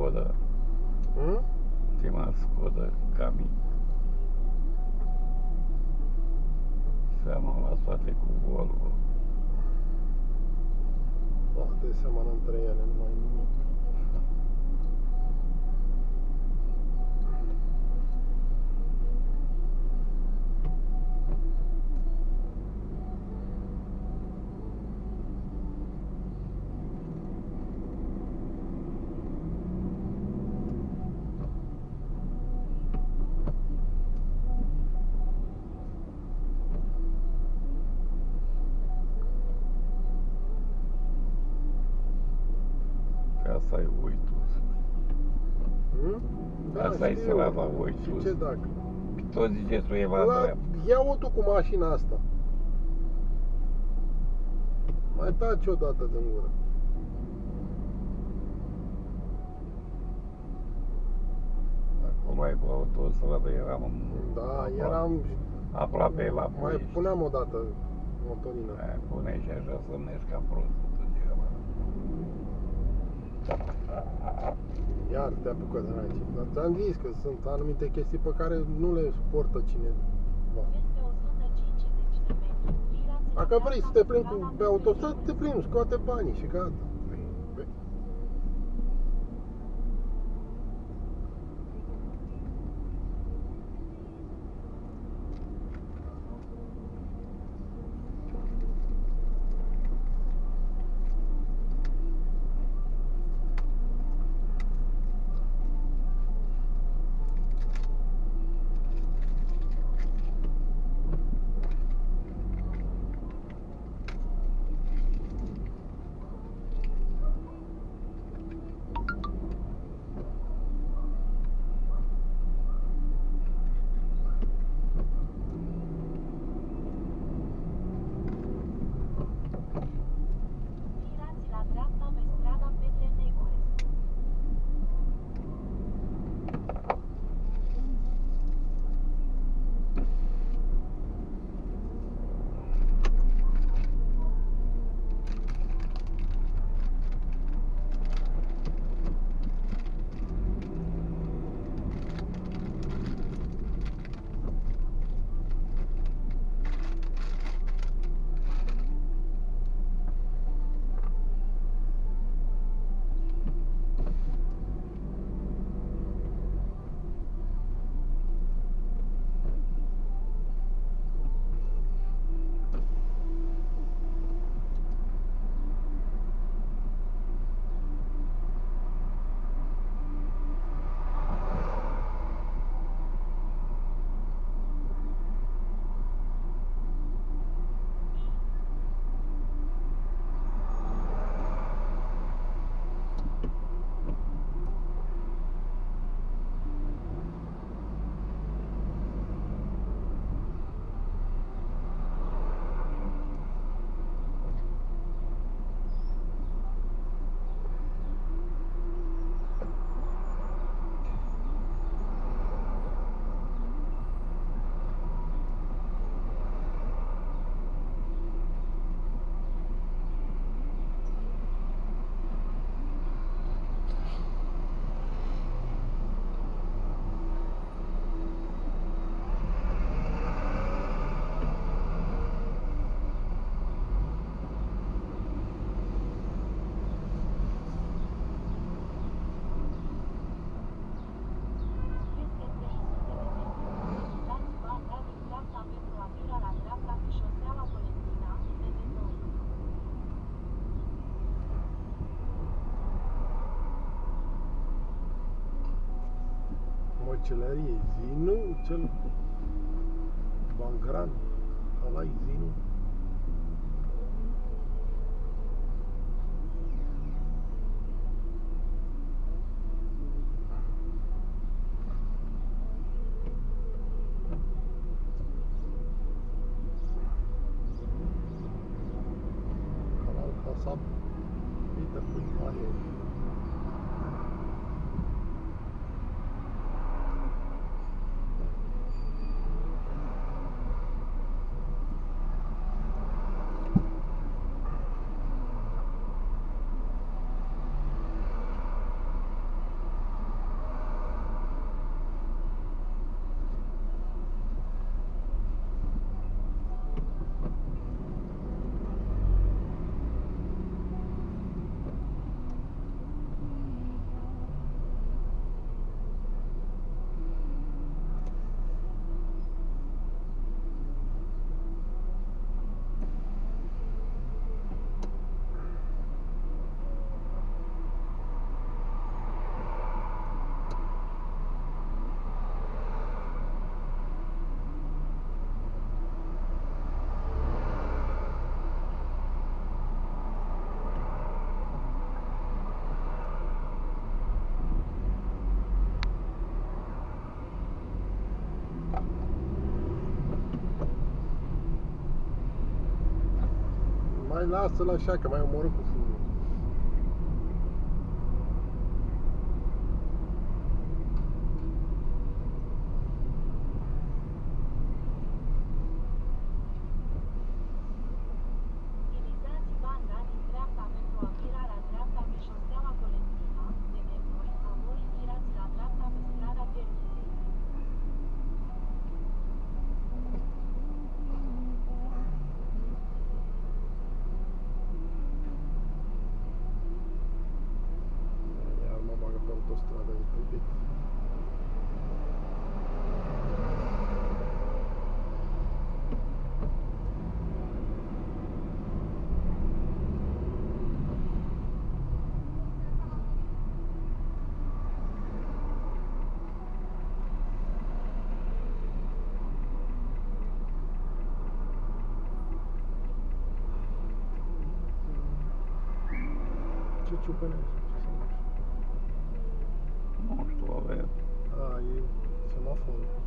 Skoda. Ultima Skoda Kamiq. Seamănă la toate cu Volvo. Toate seamănă între ele, nu mai nimic. Asta e Oitus. Da, Asta e știu. strada Oitus. Și ce dacă? Tot ziceți lui la dreapta. Ia-o tu cu mașina asta. Mai taci odată din gură. Acum ai pe autostradă, eram Eram aproape la mai Ploiești. puneam odată motorină. Pune și așa să mergi ca prostul degeaba. Iar te apucă de aici. Dar ți-am zis că sunt anumite chestii pe care nu le suportă cineva. Dacă vrei să te plimbi pe autostradă, te plimbi, scoate banii și gata. Măcelărie, Zinu, cel Bangran, ăla-i Zinu. Halal kasap, uite cum are. Mai lasă-l așa, că mai omorât cu fumul. Utilizați banda din dreapta pentru a vira la dreapta pe șoseaua Colentina, de Nevoi, apoi virați la dreapta pe strada Perniței. Iar mă bagă pe autostradă, e tâmpit. Ce ciupănești? Ce să faci? Nu știu, avem. A, e semaforul.